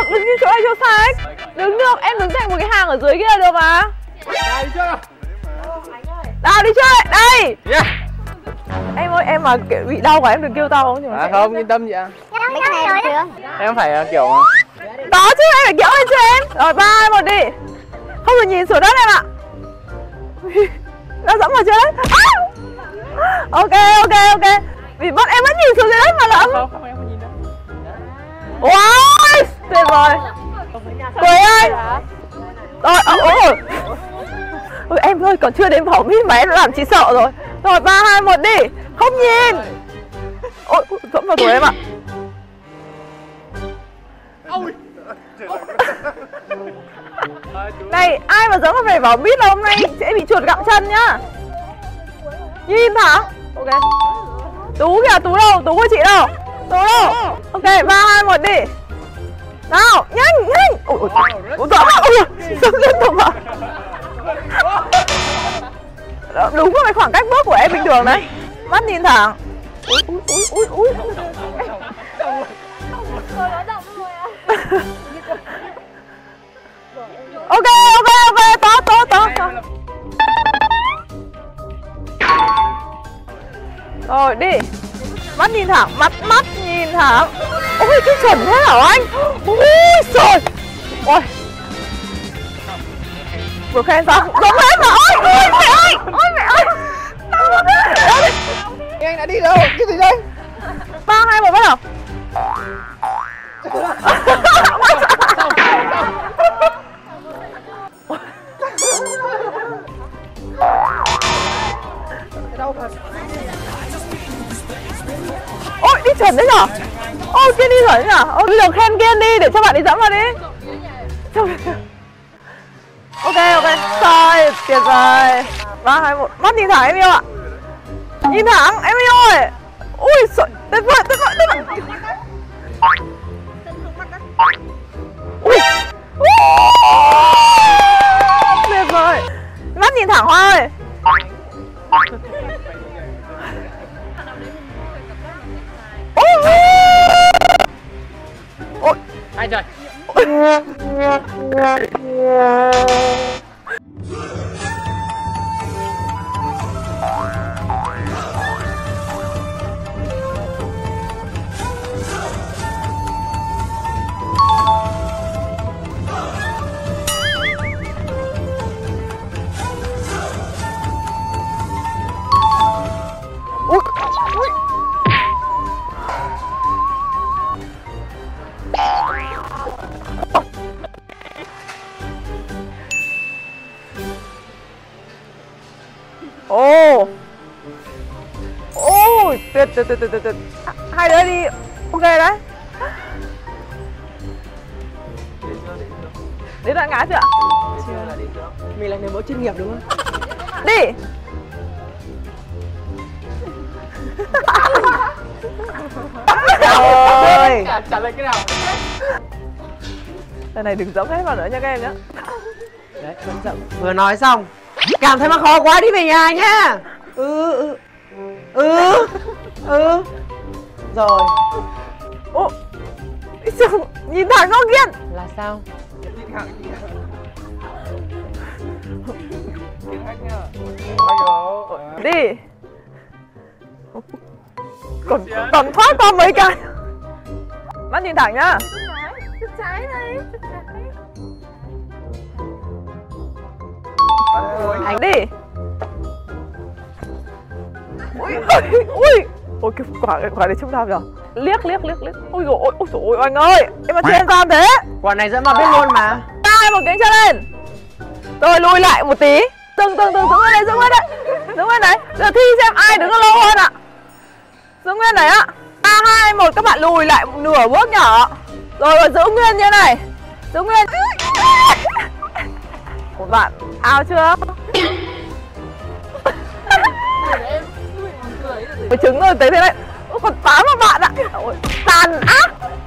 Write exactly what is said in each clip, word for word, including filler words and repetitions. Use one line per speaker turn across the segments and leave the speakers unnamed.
được, đứng như chỗ này cho sách. Đứng được, em đứng thành một cái hàng ở dưới kia được mà.
Đây chưa?
Nào đi chơi, đây. Yeah. Em ơi, em mà kiểu bị đau quá em đừng kêu tao không?
À không, yên tâm chị ạ.
Mấy cái này chưa?
Em phải uh, kiểu...
Đó chứ, em phải kéo lên cho em. Rồi, ba, hai, một đi. Không được nhìn xuống đất em ạ. Nó dẫm vào trên đất. À! Ok, ok, ok. Vì bắt em vẫn nhìn xuống dưới đất mà lắm.
Không, không, em không nhìn đâu.
Wow, tuyệt vời. Quế ơi. Rồi, ôi. Ôi em ơi, còn chưa đến vỏ mít mà em đã làm chị sợ rồi. Rồi, ba, hai, một đi. Không nhìn. Ôi, dẫm vào tuổi em ạ. Này, ai mà dẫm vào phải vỏ mít là hôm nay sẽ bị chuột gặm chân nhá. Nhìn thẳng. Ok. Tú kìa, Tú đâu? Tú của chị đâu? Tú đâu? Ok, ba, hai, một đi. Nào, nhanh, nhanh. Ôi, ôi, ôi, ôi, dẫm liên tục ạ. Đúng rồi, khoảng cách bước của em bình thường đấy. Mắt nhìn thẳng. Úi, úi, úi, úi, úi. Ok, ok, ok, tốt, tốt, tốt. Rồi, đi. Mắt nhìn thẳng, mắt, mắt nhìn thẳng. Ôi, cái chuẩn thế hả anh? Ui, trời. Ôi. Vừa khen xong, giống hết mà. Ôi, ôi, mẹ ơi. Ôi, mẹ ơi.
Anh đã đi đâu? Cái gì đây?
Ba, hai, một, bắt đầu. Ôi, đi chuẩn đấy nhở? Ôi, kia đi chuẩn đấy nhở? Ôi, bây giờ khen Kiên đi, để cho bạn đi dẫm vào đi. Ok, ok, rồi, tuyệt vời. Ba, hai, một, mắt nhìn thẳng em yêu ạ. Nhìn thẳng, em yêu ơi. Ui, trời, tuyệt vời, tuyệt vời, tuyệt vời. Ui, tuyệt vời. Mắt nhìn thẳng Hoa ơi. Ôi,
ai trời.
Ồ. Ôi, tuyệt tuyệt tuyệt tuyệt tuyệt. Hai đứa đi. Ok đấy. Đến đoạn ngã chưa ạ?
Chưa. Mình là người mẫu chuyên nghiệp đúng không?
Đi.
Ôi. Trả lời cái nào?
Lần này đừng dẫm hết vào nữa nha các em nhé.
Đấy, vẫn dẫm. Vừa nói xong. Cảm thấy mà khó quá đi về nhà nhá. Ừ, ừ. Ừ. Ừ. Rồi.
Ô. Nhìn thẳng con Kiên.
Là sao?
Đi. Còn, còn thoát qua mấy cái. Mắt nhìn thẳng nhá.
Chút trái này.
Anh đi. Ui, ui, ui. Ôi cái quả, cái quả này trông nào nhở? Liếc, liếc, liếc, liếc. Ôi dồi ôi, ôi dồi ôi anh ơi. Em mà trên gian thế.
Quả này dẫn vào biết luôn mà.
Hai một cánh chân lên. Rồi lùi lại một tí. Từng, từng, từng, đứng lên đây, đứng lên đây. Đứng lên đấy. Giờ thi xem ai đứng lâu hơn ạ. Giữ nguyên đấy ạ. Ba, hai, một, các bạn lùi lại nửa bước nhỏ. Rồi, rồi giữ nguyên như này. Giữ nguyên. Một bạn ao chưa? Cái trứng rồi tới thế này. Ôi, còn tám mà bạn ạ. Ôi, tàn ác.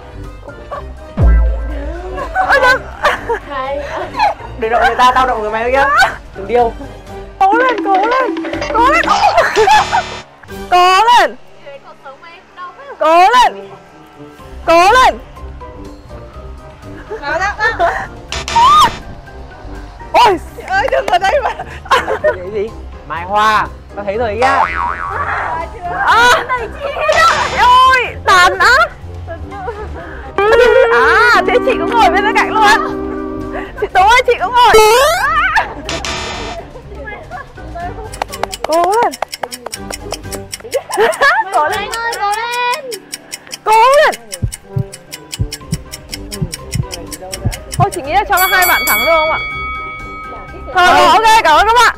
Để động người ta, tao động người mày kia. Đừng điêu.
Cố lên, cố lên. Cố lên. Cố lên. Cố lên. Cố lên. Nào đó. Ôi chị ơi đừng ở đây mà.
Cái gì? Mai Hoa, tao thấy rồi nha.
À, này chị ôi, tàn á. À, thế chị cũng ngồi bên cạnh luôn. Chị Tú ơi, chị cũng ngồi. Cố lên. Cố lên.
Ơi, cố lên.
Cố lên. Thôi chị nghĩ là cho hai bạn thắng được không ạ? Thôi, ok, cảm ơn các bạn.